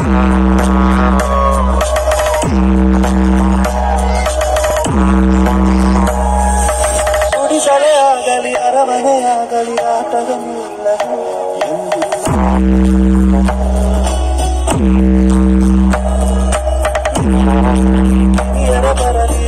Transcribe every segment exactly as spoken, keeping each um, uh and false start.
ಗುಡಿಸಲೇ ಆಗಲಿ ಅರಮನೆ ಆಗಲಿ ಆಟದ ನಿಲ್ಲದು ಬರಲಿ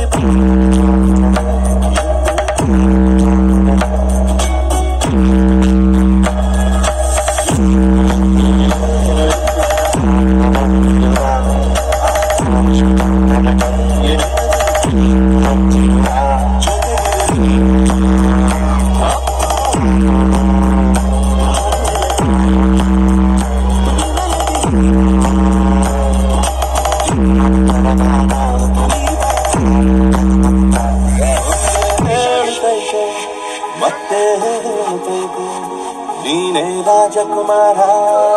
ಮತ್ತೆ ಹೇಳಬೇಕು ನೀನೇ ರಾಜಕುಮಾರ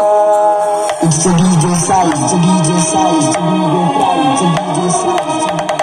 It's a D J Sally, it's a D J Sally, it's a D J Sally, it's a D J Sally.